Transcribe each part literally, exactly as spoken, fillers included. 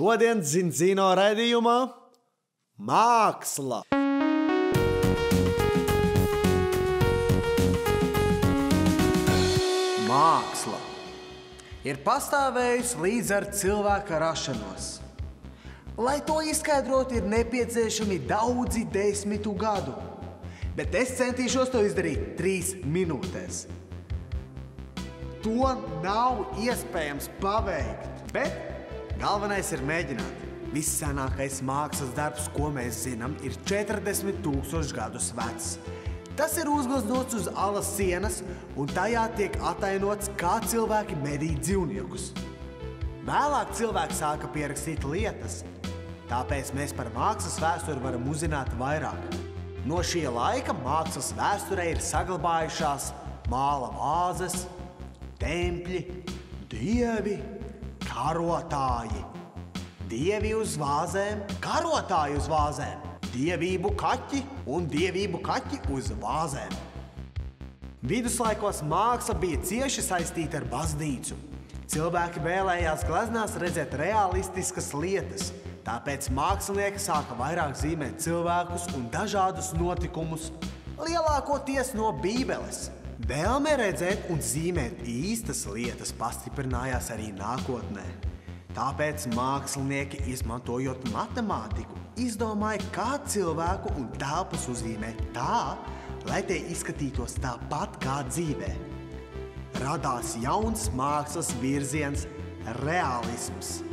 Šodien Zinzino raidījumā māksla. Māksla ir pastāvējusi līdz ar cilvēka rašanos. Lai to izskaidrotu, ir nepieciešami daudzi desmitu gadu, bet es centīšos to izdarīt trīs minūtēs. To nav iespējams paveikt, bet galvenais ir mēģināt. Vissenākais mākslas darbs, ko mēs zinām, ir četrdesmit tūkstoši gadus vecs. Tas ir uzgleznots uz alas sienas, un tajā tiek atainots, kā cilvēki medī dzīvniekus. Vēlāk cilvēki sāka pierakstīt lietas, tāpēc mēs par mākslas vēsturi varam uzzināt vairāk. No šī laika mākslas vēsturē ir saglabājušās māla vāzes, tempļi, dievi, karotāji. Dievi uz vāzēm, karotāji uz vāzēm. Dievību kaķi un dievību kaķi uz vāzēm. Viduslaikos māksla bija cieši saistīta ar baznīcu. Cilvēki vēlējās gleznās redzēt realistiskas lietas, tāpēc mākslinieki sāka vairāk zīmēt cilvēkus un dažādus notikumus, lielākoties no Bībeles. Vēlme redzēt un zīmēt īstas lietas pastiprinājās arī nākotnē. Tāpēc mākslinieki, izmantojot matemātiku, izdomāja, kā cilvēku un telpas uzzīmēt tā, lai tie izskatītos tāpat kā dzīvē. Radās jauns mākslas virziens – realisms.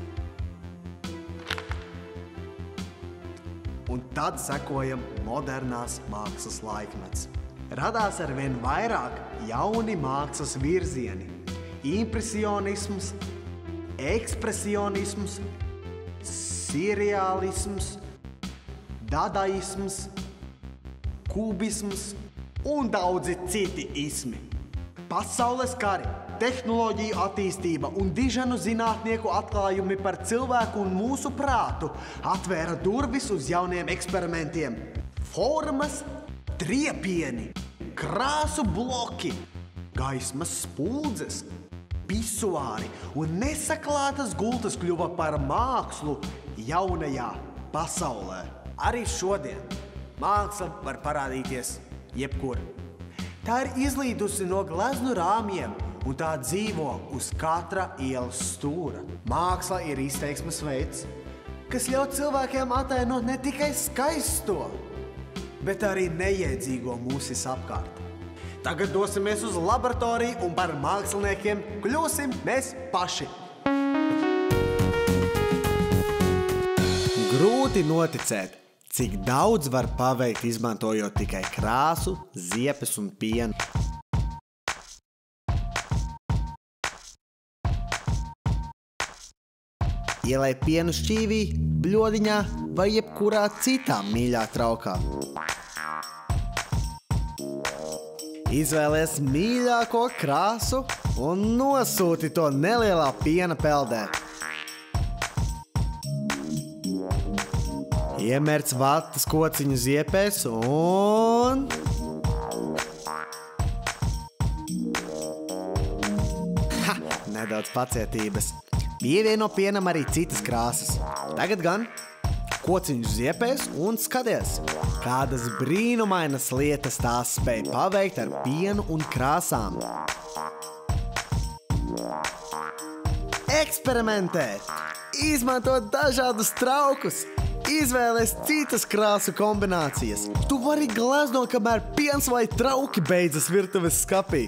Un tad sekojam modernās mākslas laikmets. Radās arvien vairāk jauni mākslas virzieni – impresionisms, ekspresionisms, sirreālisms, dadaisms, kubisms un daudzi citi ismi. Pasaules kari, tehnoloģiju attīstība un dižanu zinātnieku atklājumi par cilvēku un mūsu prātu atvēra durvis uz jauniem eksperimentiem. Formas, triepieni, krāsu bloki, gaismas spuldzes, pisuāri un nesaklātas gultas kļuva par mākslu jaunajā pasaulē. Arī šodien māksla var parādīties jebkur. Tā ir izlīdusi no gleznu rāmjiem un tā dzīvo uz katra ielas stūra. Māksla ir izteiksmes veids, kas ļauj cilvēkiem atainot ne tikai skaisto, bet arī neiedzīgo mūsis apkārt. Tagad dosimies uz laboratoriju un par māksliniekiem kļūsim mēs paši. Grūti noticēt, cik daudz var paveikt izmantojot tikai krāsu, ziepes un pienu. Ielej pienu šķīvī, bļodiņā vai jebkurā citā mīļā traukā. Izvēlies mīļāko krāsu un nosūti to nelielā piena peldē. Iemērc vatas kociņu ziepēs un... Ha! Nedaudz pacietības. Pievieno pienam arī citas krāsas. Tagad gan kociņu ziepēs un skaties, kādas brīnumainas lietas tās spēj paveikt ar pienu un krāsām. Eksperimentē! Izmanto dažādus traukus! Izvēlies citas krāsu kombinācijas. Tu vari gleznot, kamēr piens vai trauki beidzas virtuves skapī.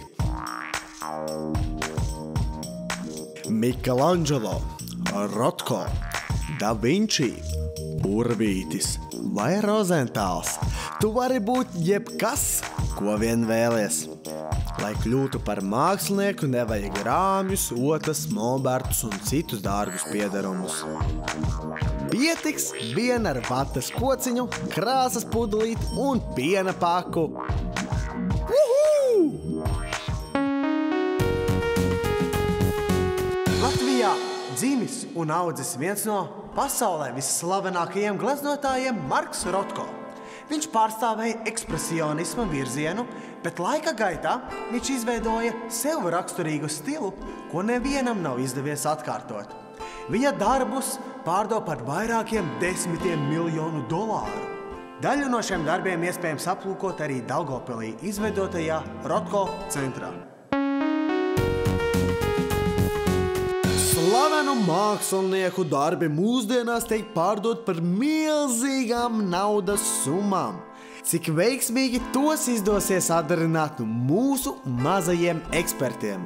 Michelangelo, Rotko, Da Vinci, Burvītis vai Rozentāls. Tu vari būt jebkas, ko vien vēlies. Lai kļūtu par mākslinieku, nevajag rāmjus, otas, molbertus un citus dārgus piederumus. Pietiks vien ar vatas kociņu, krāsas pudelīti un piena paku. Uhu! Latvijā dzimis un audzis viens no pasaulē visslavenākajiem gleznotājiem Marks Rotko. Viņš pārstāvēja ekspresionisma virzienu, bet laika gaitā viņš izveidoja sev raksturīgu stilu, ko nevienam nav izdevies atkārtot. Viņa darbus pārdod par vairākiem desmitiem miljonu dolāru. Daļu no šiem darbiem iespējams aplūkot arī Daugavpilī izveidotajā Rotko centrā. Slavenu mākslinieku darbi mūsdienās tiek pārdot par milzīgām naudas summām. Cik veiksmīgi tos izdosies atdarināt mūsu mazajiem ekspertiem.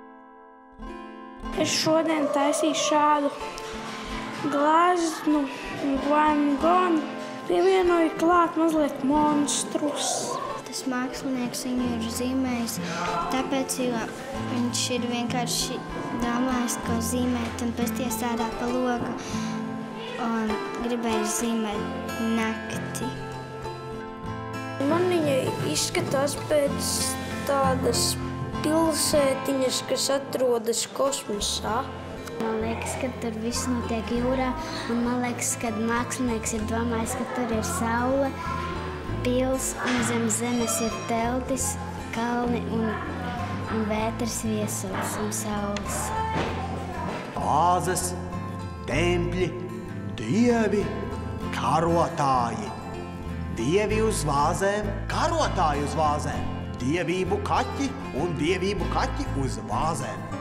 Es šodien taisīju šādu gleznu Van Goghu, pievienoju klāt mazliet monstrus. Tas mākslinieks viņu ir zīmējis, tāpēc, jo viņš ir vienkārši domājis, ko zīmēt, un pēc tie strādā pa logu un gribēja zīmēt nakti. Man viņa izskatās pēc tādas pilsētiņas, kas atrodas kosmosā. Man liekas, ka tur viss notiek jūrā, un man liekas, ka mākslinieks ir domājis, ka tur ir saule, pils, un zem zemes ir teltis, kalni un, un vētras viesulis un saules. Vāzes, tempļi, dievi, karotāji. Dievi uz vāzēm, karotāji uz vāzēm, dievību kaķi un dievību kaķi uz vāzēm.